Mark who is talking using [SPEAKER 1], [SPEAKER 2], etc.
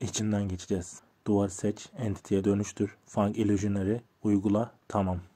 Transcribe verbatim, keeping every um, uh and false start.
[SPEAKER 1] içinden geçeceğiz. Duvar seç, entity'ye dönüştür, Fang Illusionary uygula, tamam.